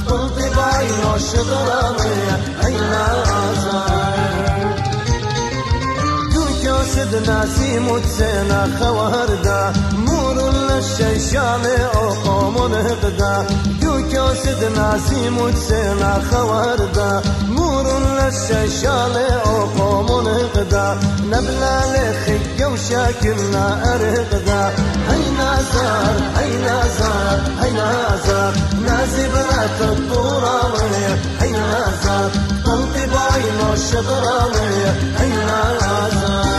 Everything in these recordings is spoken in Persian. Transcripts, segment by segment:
طلتي بعين الشطراني أي نازل كوسد ناسي متسنا خواردا مور للشيشان أقوم نهقدا كوسد ناسي متسنا خواردا مور للشيشان أقوم نهقدا نبلا لخي وشاكلنا أرقدا هاي نازار هاي نازار هاي نازار نازي بنات الطوراني هاي نازار طلتي بعين الشطراني هاي نازار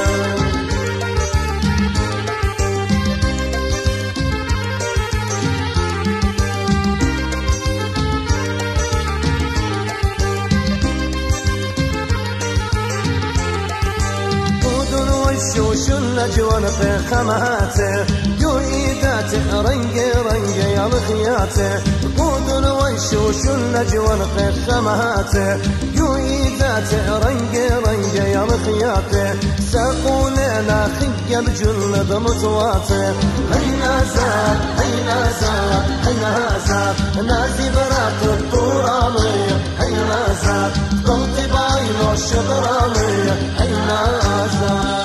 وش النجوان في خماته يويدات رنج رنج يا الخياته قود وش النجوان في خماته يويدات رنج رنج يا الخياته ساقونا خي الجلد متواته هاي نازار هاي نازار هاي نازار نازي برات الطوراني هاي نازار طلتي بعين الشطراني هاي نازار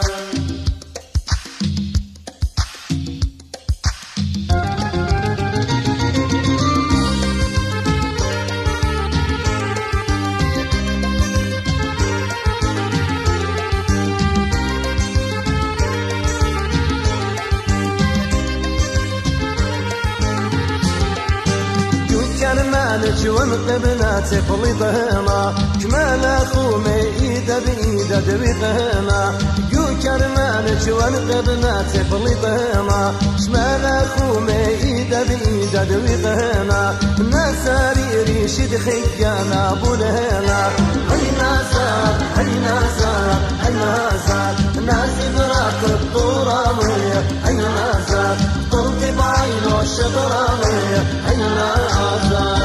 ونق بناتي فليطهنا كمان اخومي ايده بايده دويقهنا يو كرمانك ونق بناتي فليطهنا كمان اخومي ايده بايده دويقهنا ناساري ريشد خيانا بولهنا هاي نازار هاي نازار هاي نازار نازي براك الطوراني هاي نازار طلتي بعين الشطراني هاي نازار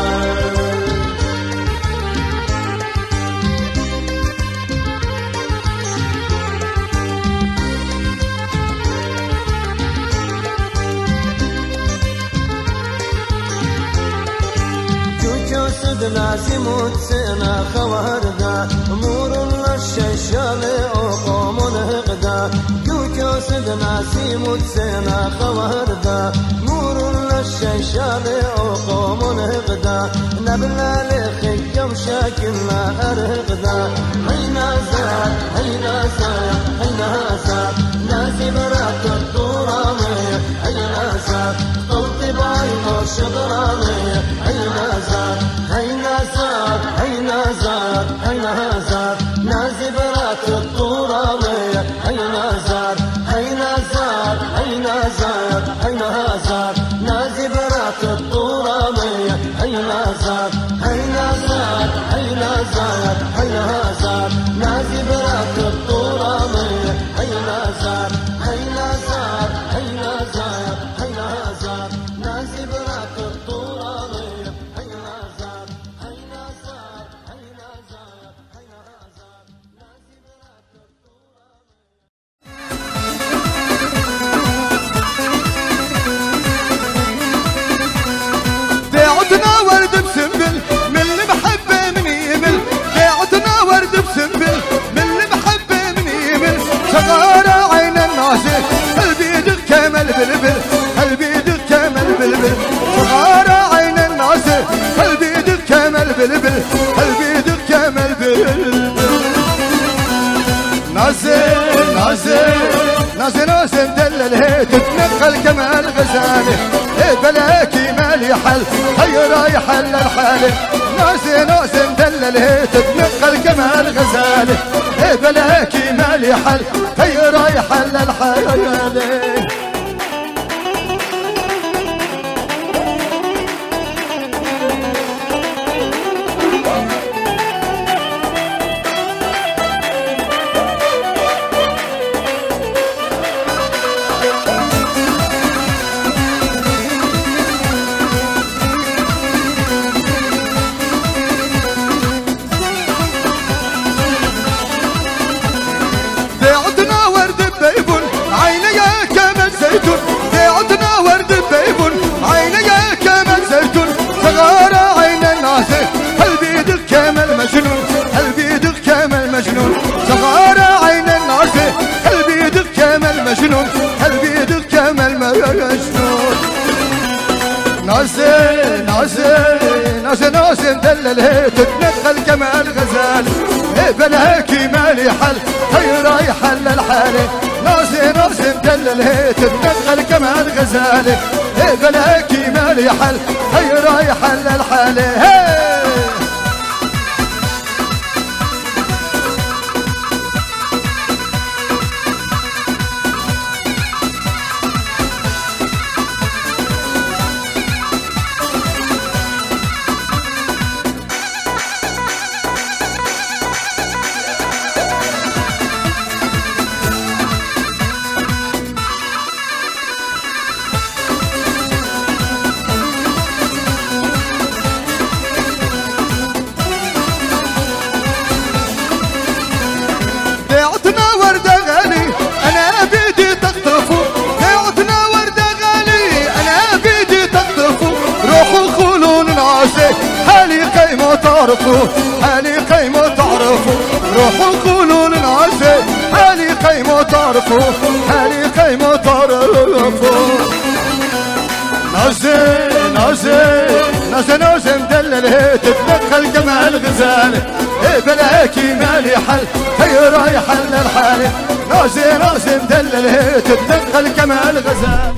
ناسي متسنا خواردا مور للشيشان أقوم نهقدا كوسد ناسي متسنا خواردا مور للشيشان أقوم نهقدا نبلا لخي وشاكلنا أرهقدا هاي نازار هاي نازار هاي نازار ناسي برات الطوراني هاي نازار طلتي بعين الشطراني هاي نازار هاي نازار هاي نازار هاي نازار نازي برات الطوراني هاي نازار هاي نازار هاي نازار هاي نازار نازي برات الطوراني هاي نازار هاي نازار هاي نازار هاي نازار نازي برات الطوراني هاي نازار هاي نازار هاي نازار هاي نازار نازي برات الطوراني هاي نازار هاي نازار هاي نازار هاي نازار نازي برات الطوراني دعوتنا ورد بسنبل من اللي بحبه من يمل دعوتنا ورد بسنبل من اللي بحبه من يمل صغار عين الناس قلبي يدق كمل بلبل قلبي يدق كمل بلبل صغار عين الناس قلبي يدق كمل بلبل قلبي يدق كمل بلبل نازل نازل نازل نازل مدلل هي تتنقل كمال غزاله هي بلاكي مالي حل هي رايحه للحاله نازل نازل مدلل هي تتنقل كمال غزاله هي بلاكي مالي حل هي رايحه للحاله عيني كمل ناس مدلل تتنقل كما الغزال بلاكي مالي حل خير يحل الحال ناس مدلل تتنقل كما الغزال بلاكي مالي حل خير يحل الحال حالي قيمة تعرفوا حالي قيمة تعرفوا روحوا قولوا للناس حالي قيمة تعرفوا حالي قيمة تعرفوا ناس مدلل تتنقل كما الغزال بلاكي مالي حل خير يحل الحال ناس مدلل تتنقل كما الغزال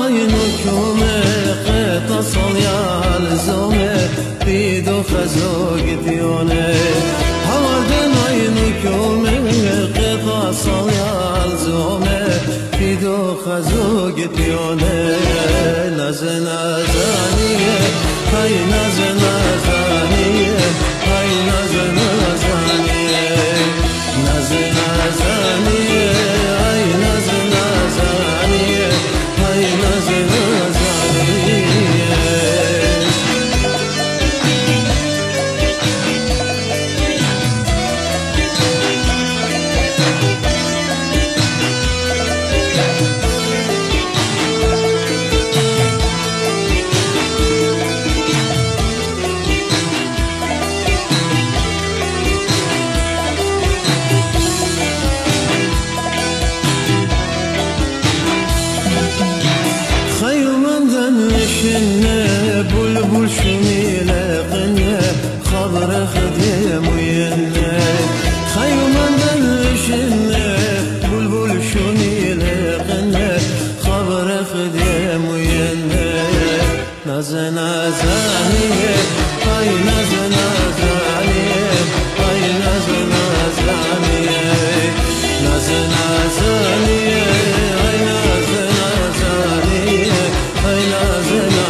عينكم قطصل يا الزومة بيدو خزوق ديونة هودن عينكم قطصل يا الزومة بيدو خزوق ديونة نزنا زانية هاي نزنا زانية هاي نزنا زانية نزنا زانية هاي نزنا زانية هاي نزنا زانية بلبل شميلة قنة خضر خديم وينة خير من دلشنة بلبل شميلة قنة خضر خديم وينة نزنا زانية هاي نزنا زانية هاي نزنا زانية نزنا زانية هاي نزنا زانية هاي نزنا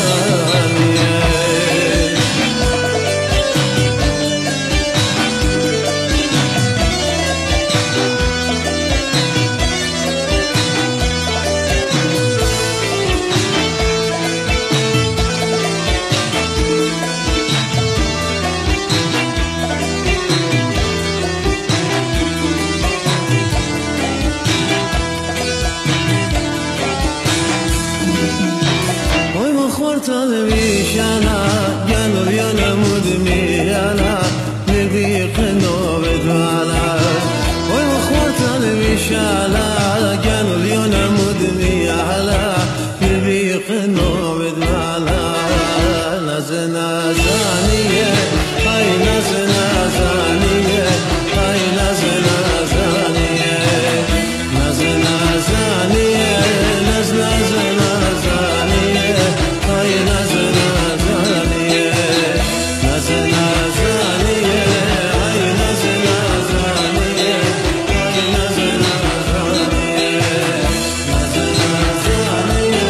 تلويشانا قالوا يانا مدميانا نضيق النوبة وانا والأخوة تلويشانا قالوا يانا مدميانا نضيق النوبة وانا نزنا زانية هاي نزنا زانية هاي نزنا زانية نزنا زانية نزنا زانية هاي نزنا زانية نزنا زانية هاي نزنا زانية هاي نزنا زانية نزنا زانية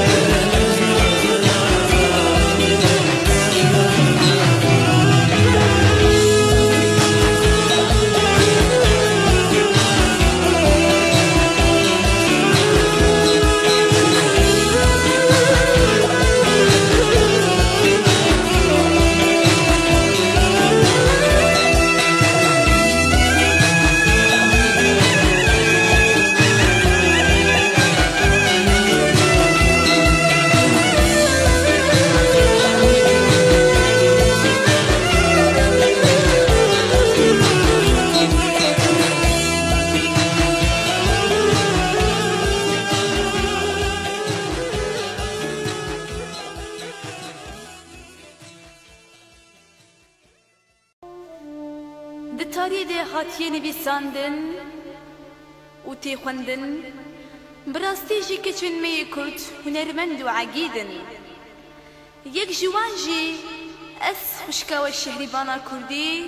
تاريخ هاتيني بيساندن وتي خوندن براستيجي كچن مي كرد هنرمند وعقيدن يك جوانجي اس خشكا والشهربانا كردي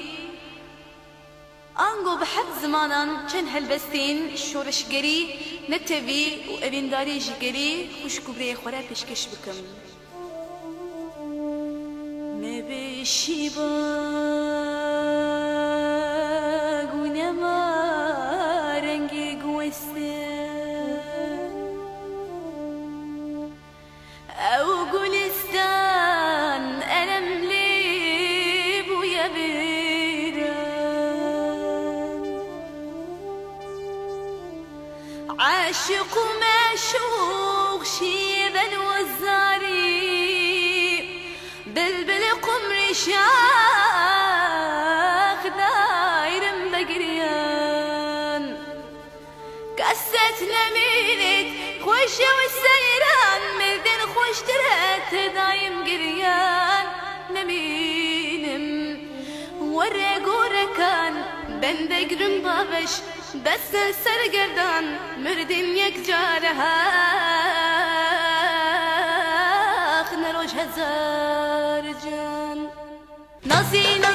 انغو بحد زمانان چن هلبستين شورش گري نتوي و ابنداري جگري خشكو بري خورا پیشکش بکم نبشيبا عاشق ومعشوق شيبا والزاري بلبل قمري شاخ داير بقريان كستنا ميلت خوش والسيران مردن خوش ترهت دايم قريان نمينم ورق وركان بندقرم ضابش بس سرقردان مردم يك جارها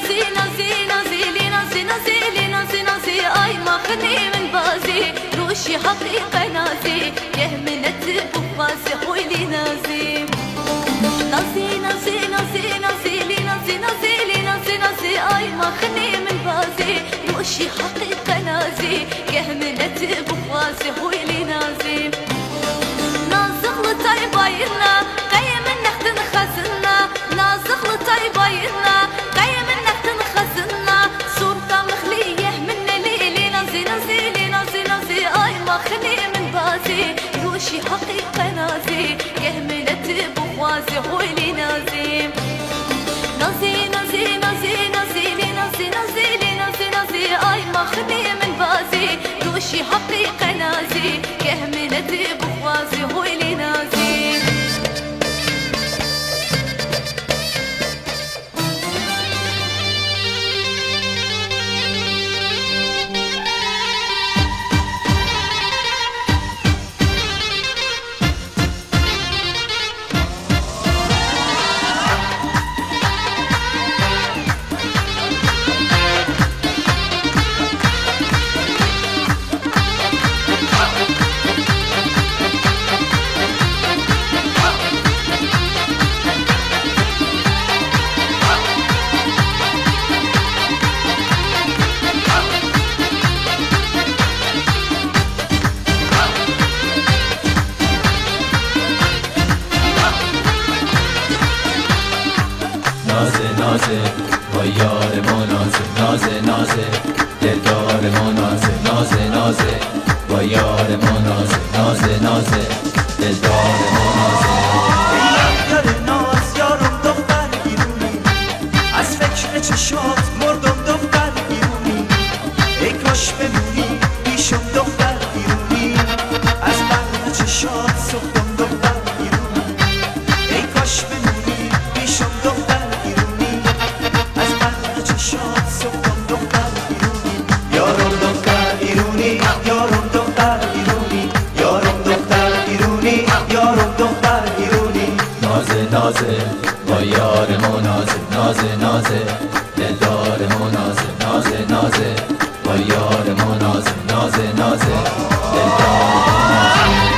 نازي نازي نازي لي نازي نازي لي نازي نازي اي ما خني من بازي روشي حقيقة نازي يهمنت بفازي خويلي نازي نازي نازي نازي نازي لي نازي نازي لي نازي نازي اي ما خني من بازي روشي حقيقة نازي يهمنت بفازي خويلي نازي نازغ لطاي بايرنا قيم النخت نخزنا نازغ لطاي بايرنا قيم النخت نخزنا صورته مخليه من ليلي نازي نازي لي نازي نازي اي ما خني من بازي روشي حقيقة نازي يهملت بخوازي خويلي نازي نازي نازي نازي نازي لي نازي نازي لي نازي نازي اي ما خني من بازي روشي حقيقة نازي يهملت بخوازي خويلي نازي نازه نازه با یار ما نازه نازه نازه دلدار ما نازه نازه نازه با یار ما نازه نازه نازه دلدار ما نازه یار ناز یارم دختر بیرونی از فکر چشات مردم دختر بیرونی ای کاش بمونی پیشم دختر بیرونی از برق چشات سختم دختر بیرونی ای کاش بمونی پیشم دختر نازه با یار ما نازه نازه نازه دلدار ما نازه نازه نازه با یار ما نازه نازه نازه دلدار ما نازه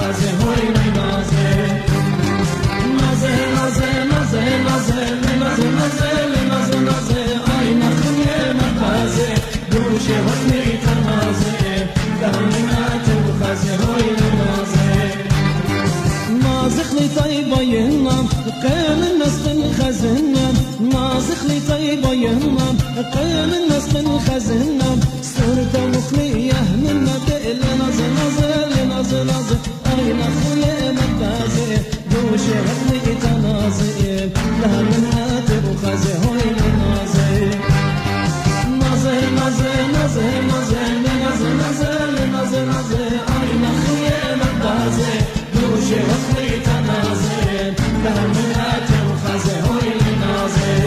خزه های نازه نازه نازه نازه نازه نازه نازه نازه آی نخونه مقازه دوشه حسنی تنازه دهنات خزه های نازه نازخ لي طيبة ينام قيم الناس من خزنة نازخ لي طيبة ينام قيم الناس من خزنة صورته مخلية من مدئ نازل نازل نازل نازل أي نخلي مبازي دوشي غطلي تنازي لها من هاتف وخزي هوي نازي نازي نازي نازي نازي نازي نازي نازي نازي أي نخلي مبازي دوشي غطلي تنازي لها من هاتف وخزي هوي نازي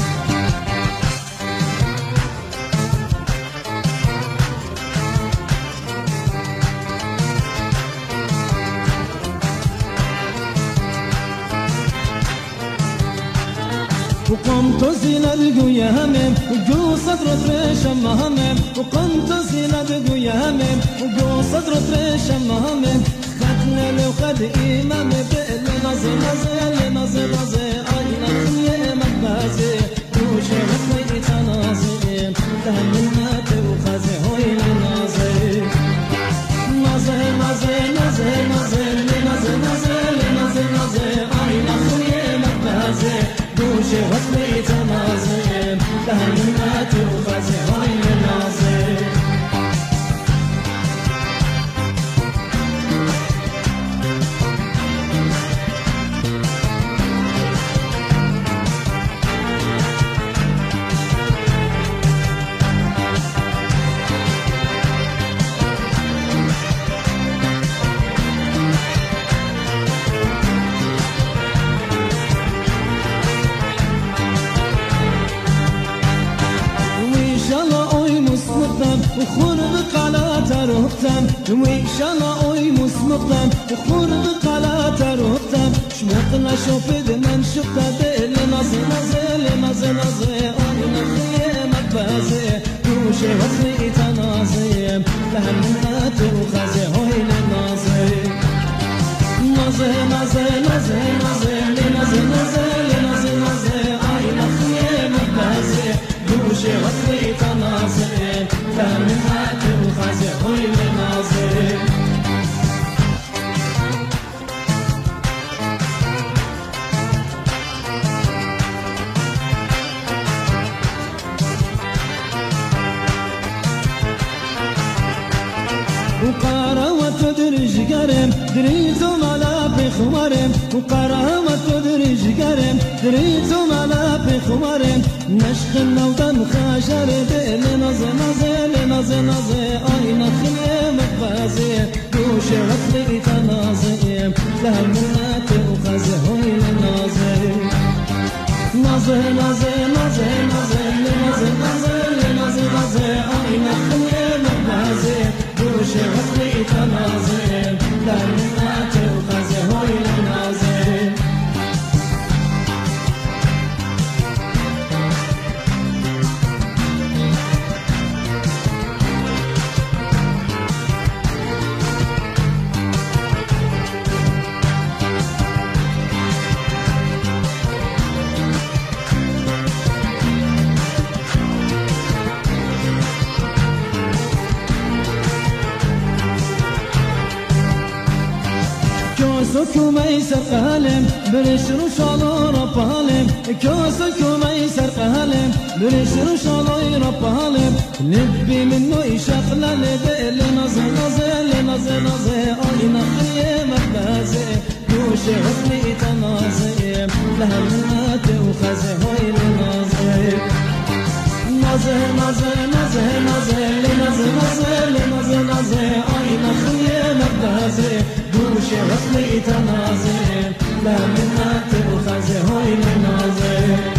وقمت زينة يا همم وجو صدر ريش همم وقمت زينة يا همم وجو صدر ريش همم خدنا لو خد إمام بقل نازل نازل نازل نازل أين خلي مبازي وشي غطي تنازل تهمنا وخزي هوي نازل نازل نازل نازل نازل نازل نازل نازل نازل أين خلي مبازي دوشي غطي تنازل تهمنا وخزي هوي نازل وخرق على ترهتم وإن شاء الله أوي مسمقتم وخرق على ترهتم شمقنا شوفد من شقتا دل نازل نازل نازل نازل أوي نخي مقبازي دوشي وخي تنازي لهمنات وخزي هوي نازل نازل نازل نازل نازل نازل نازل نازل نازل أوي نخي مقبازي دوشي وخي تنازي لهمنات وخزي هوي نازل وقارا وتدرج قرم دريتو مالا بخمرم وقارا وتدرج قرم دريتو مالا بخمرم نشخ النودن خاشر دل نازل نازل نازل نازل اي نخل مقبازي دوشي غطلي تنازل لهمنات وخزي هوي نازل نازل نازل نازل نازل نازل نازل نازل نازل اي نخل مقبازي دوشي غطلي تنازل لهمنات وخزي هوي نازل كوسكم يسر قهلم برشرو شالو ربالم كوسكم يسر قهلم برشرو شالو ربالم لبي منو يشغل لدل نازل نازل نازل نازل اي نخي مبازي دوشي غطلي تنازل لهمنات وخزي هوي نازل نازل نازل نازل نازل نازل نازل نازل نازل اي نخي مبازي دوشي غطلي تنازل لهمنات وخزي هوي نازل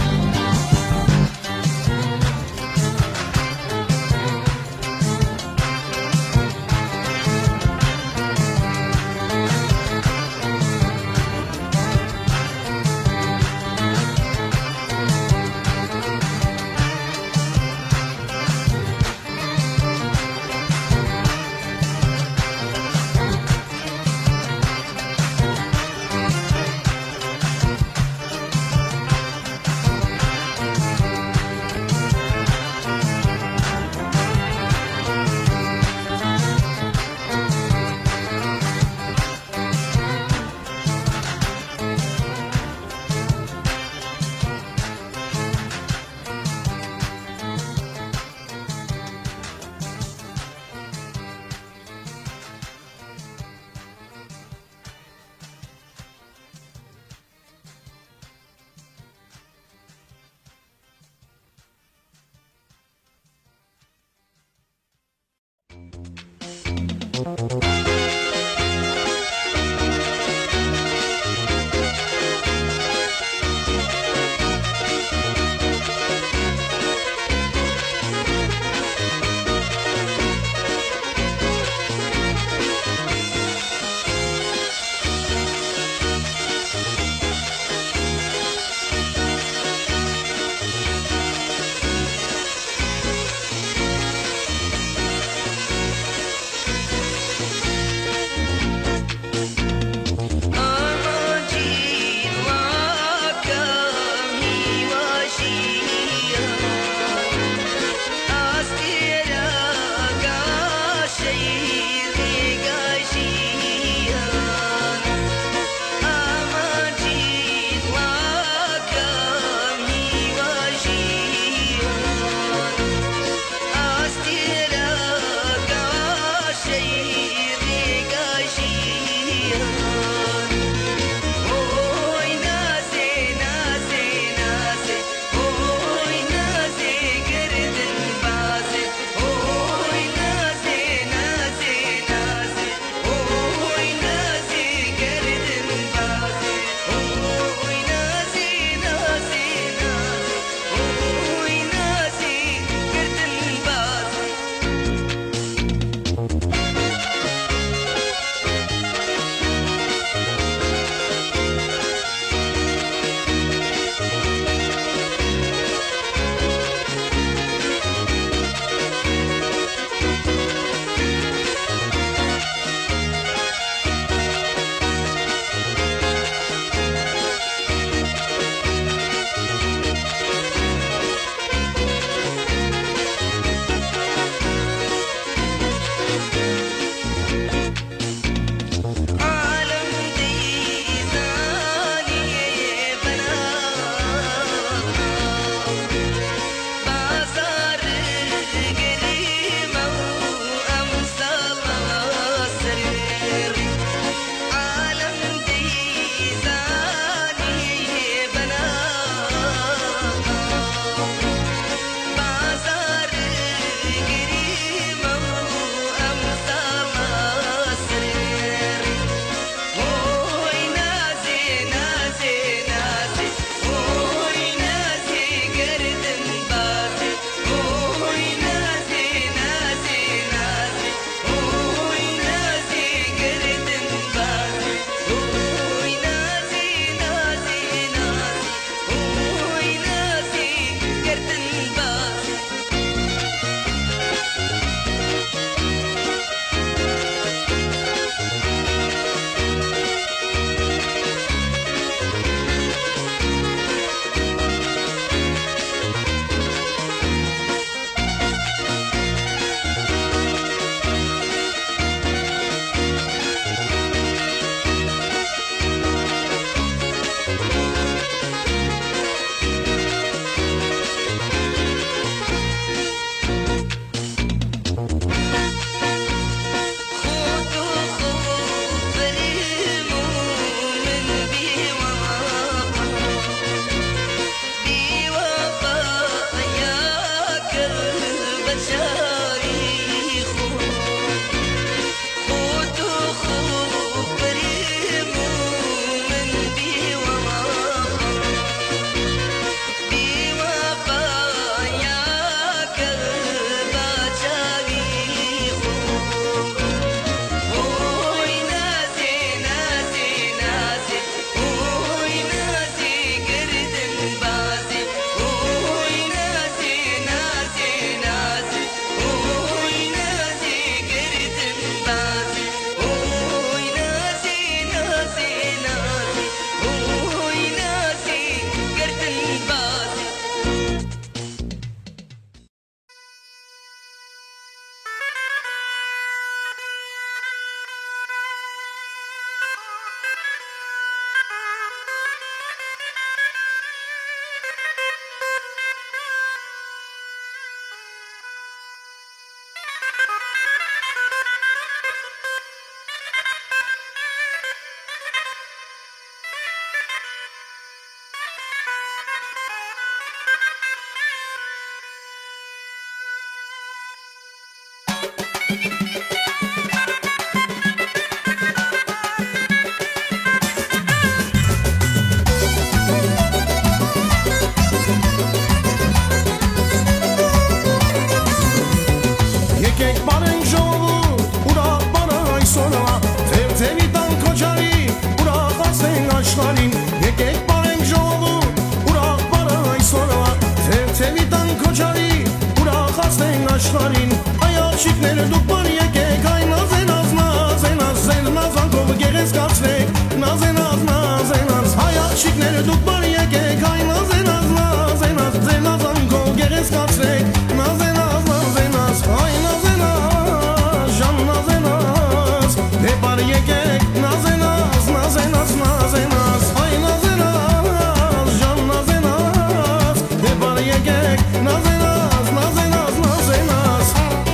şikneri dukbar yeke kay naze naz naze naz zel nazan kov geres kaçrek naze naz naze naz hayat şikneri dukbar yeke kay naze naz naze naz zel nazan kov geres kaçrek naze naz naze naz ay naze naz jan naze naz de bar yeke naze naz naze naz naze naz ay naze naz jan naze naz de bar yeke naze naz naze naz naze naz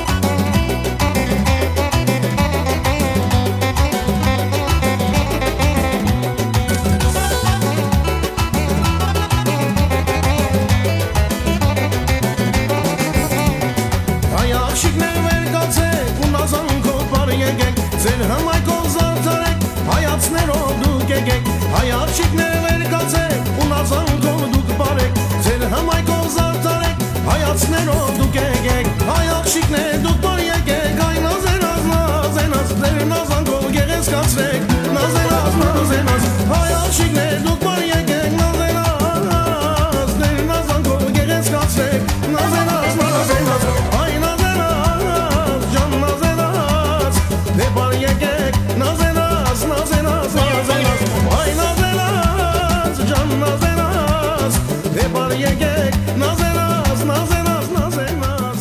Ayak şikner ver gaze unazan kopar yegek Zer hamay kozar tarek hayat ner oldu gegek Ayak şikner ver gaze unazan kovduk barek Zer hamay kozar tarek hayat ner oldu gegek Ayak şikner duk bar yegek ay naze naz naze naz Zer nazan kov geres kaçrek naze naz naze naz Ayak şikner duk bar yegek naze naz Zer nazan kov geres kaçrek naze naz naze naz ay naze naz can naze naz de bar yegek naze naz naze naz naze naz ay naze naz can naze naz de bar yegek naze naz naze naz naze naz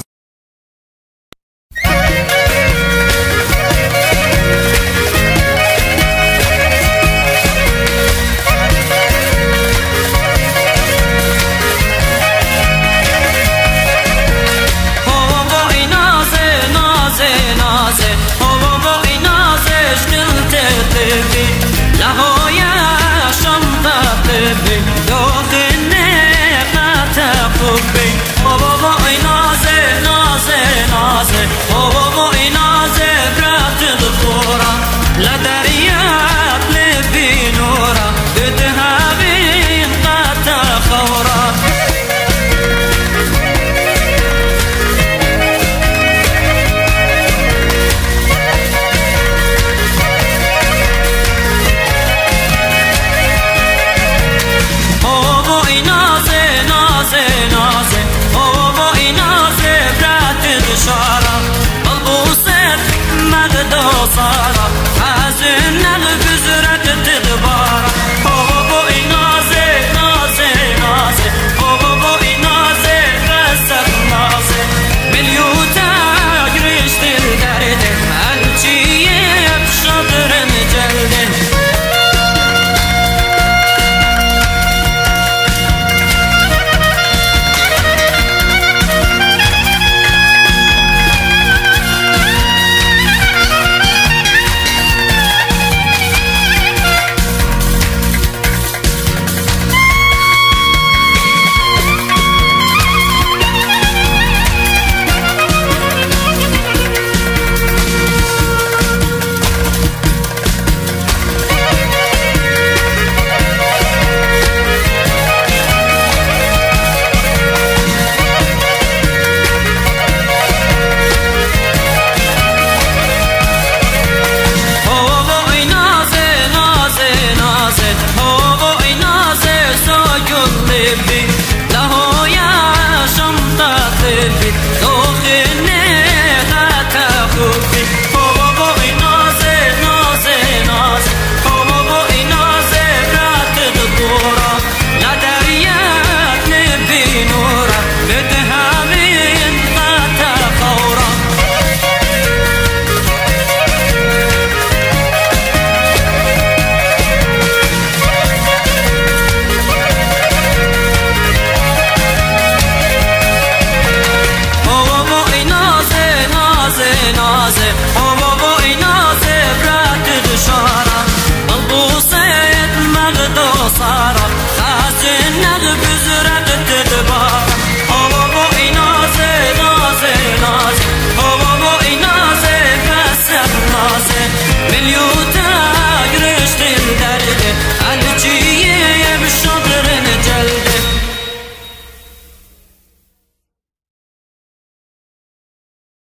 Baby